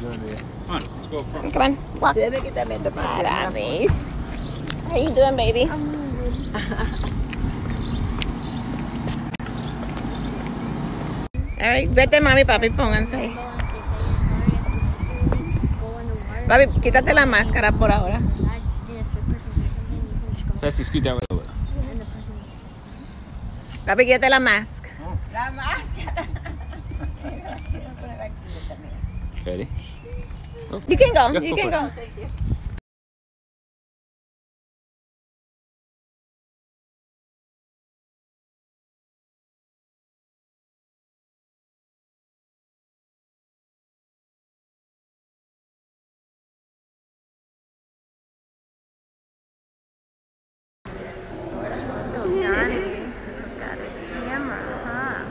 Come on, let's go up front. Come on, walk. Maramis. How you doing, baby? Alright, vete mami, papi, pónganse ahí. Papi, quítate la máscara por ahora. Sassy, scoot that way a little bit. Papi, quítate la máscara. La máscara. Ready? You can go, you can go. Thank you. Johnny got his camera, huh?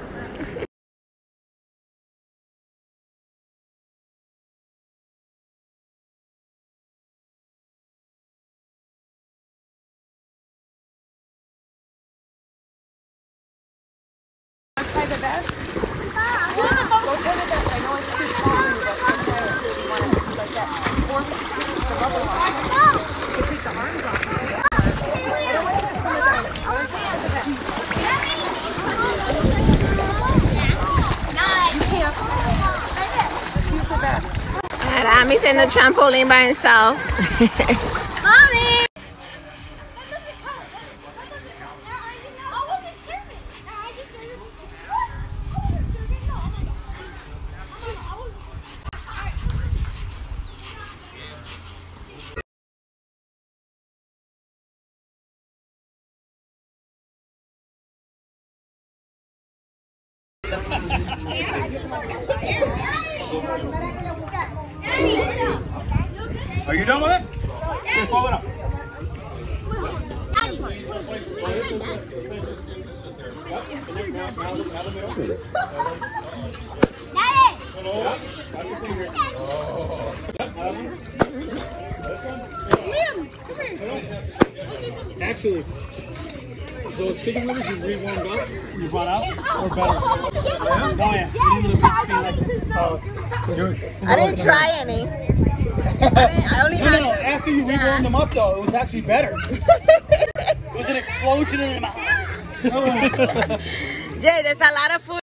Try the best. Go to the best. I know it's too small, but sometimes you want to do like that. Or the rubber one. You take the arms off. I don't want to put some of that. I want to try the best. You can't. Let's use the best. Aramis in the trampoline by himself. Mommy! Are you done with it? Okay, follow it up. Actually, those chicken livers you re-warmed up, you brought out, or better? Oh yeah. I didn't try any. I only had No, after you re-warmed them up though, it was actually better. It was an explosion in my mouth. Jay, there's a lot of food.